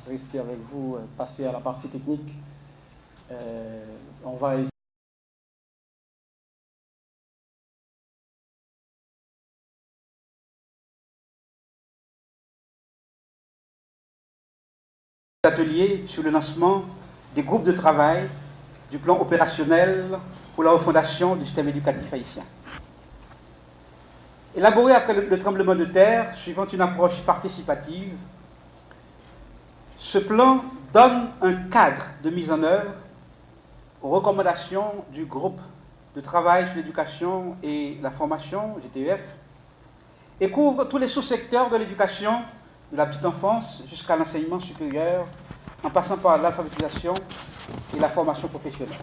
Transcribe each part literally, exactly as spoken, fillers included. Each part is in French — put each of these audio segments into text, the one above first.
rester avec vous, euh, passer à la partie technique. Euh, on va essayer. Atelier sur le lancement des groupes de travail du plan opérationnel pour la refondation du système éducatif haïtien. Élaboré après le, le tremblement de terre, suivant une approche participative, ce plan donne un cadre de mise en œuvre aux recommandations du groupe de travail sur l'éducation et la formation, G T E F, et couvre tous les sous-secteurs de l'éducation, de la petite enfance jusqu'à l'enseignement supérieur, en passant par l'alphabétisation et la formation professionnelle.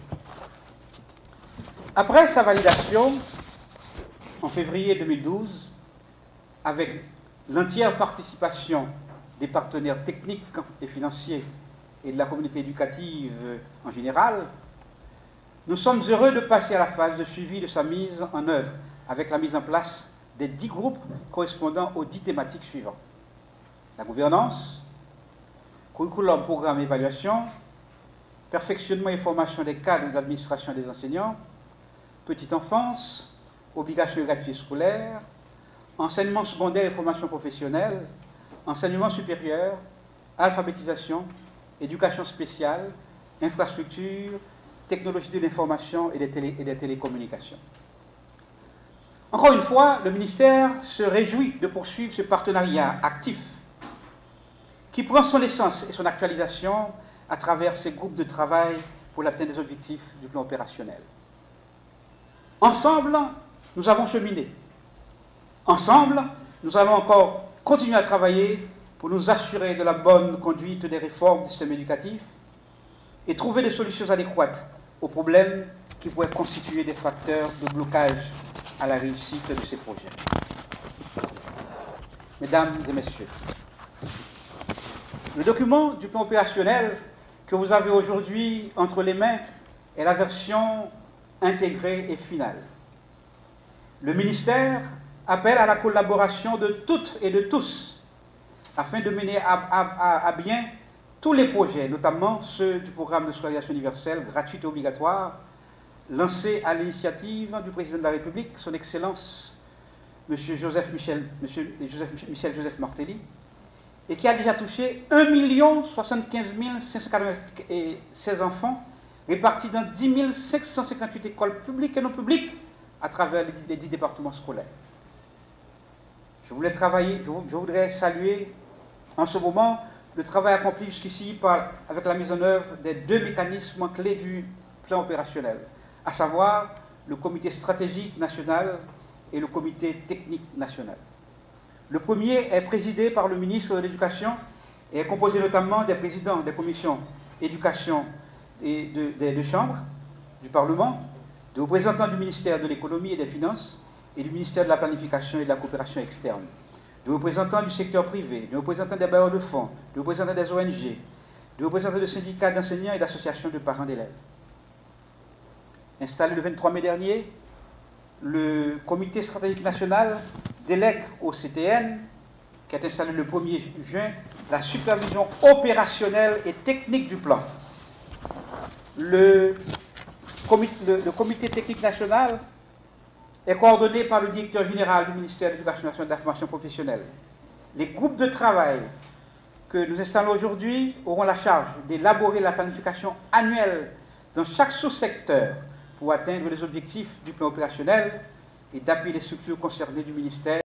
Après sa validation, en février deux mille douze, avec l'entière participation des partenaires techniques et financiers et de la communauté éducative en général, nous sommes heureux de passer à la phase de suivi de sa mise en œuvre, avec la mise en place des dix groupes correspondant aux dix thématiques suivantes. La gouvernance, curriculum, programme et évaluation, perfectionnement et formation des cadres de l'administration et des enseignants, petite enfance, obligation de gratuité scolaire, enseignement secondaire et formation professionnelle, enseignement supérieur, alphabétisation, éducation spéciale, infrastructure, technologie de l'information et des, télé, et des télécommunications. Encore une fois, le ministère se réjouit de poursuivre ce partenariat actif qui prend son essence et son actualisation à travers ces groupes de travail pour l'atteinte des objectifs du plan opérationnel. Ensemble, nous avons cheminé. Ensemble, nous allons encore continuer à travailler pour nous assurer de la bonne conduite des réformes du système éducatif et trouver des solutions adéquates aux problèmes qui pourraient constituer des facteurs de blocage à la réussite de ces projets. Mesdames et messieurs, le document du plan opérationnel que vous avez aujourd'hui entre les mains est la version intégrée et finale. Le ministère appelle à la collaboration de toutes et de tous afin de mener à, à, à bien tous les projets, notamment ceux du programme de scolarisation universelle gratuite et obligatoire, lancé à l'initiative du président de la République, son Excellence M. Joseph Michel, Monsieur Joseph, Michel Joseph Martelly, et qui a déjà touché un million soixante-quinze mille cinq cent quatre-vingt-seize enfants répartis dans dix mille cinq cent cinquante-huit écoles publiques et non publiques à travers les dix départements scolaires. Je voulais travailler, je voudrais saluer en ce moment le travail accompli jusqu'ici avec la mise en œuvre des deux mécanismes clés du plan opérationnel, à savoir le comité stratégique national et le comité technique national. Le premier est présidé par le ministre de l'Éducation et est composé notamment des présidents des commissions éducation et de, de, de chambres du Parlement, de représentants du ministère de l'Économie et des Finances et du ministère de la Planification et de la Coopération externe, de représentants du secteur privé, de représentants des bailleurs de fonds, de représentants des O N G, de représentants de syndicats d'enseignants et d'associations de parents d'élèves. Installé le vingt-trois mai dernier, le comité stratégique national délègue au C T N, qui est installé le premier juin, la supervision opérationnelle et technique du plan. Le comité, le, le comité technique national est coordonné par le directeur général du ministère de l'Éducation nationale et de la formation professionnelle. Les groupes de travail que nous installons aujourd'hui auront la charge d'élaborer la planification annuelle dans chaque sous-secteur pour atteindre les objectifs du plan opérationnel et d'appuyer les structures concernées du ministère.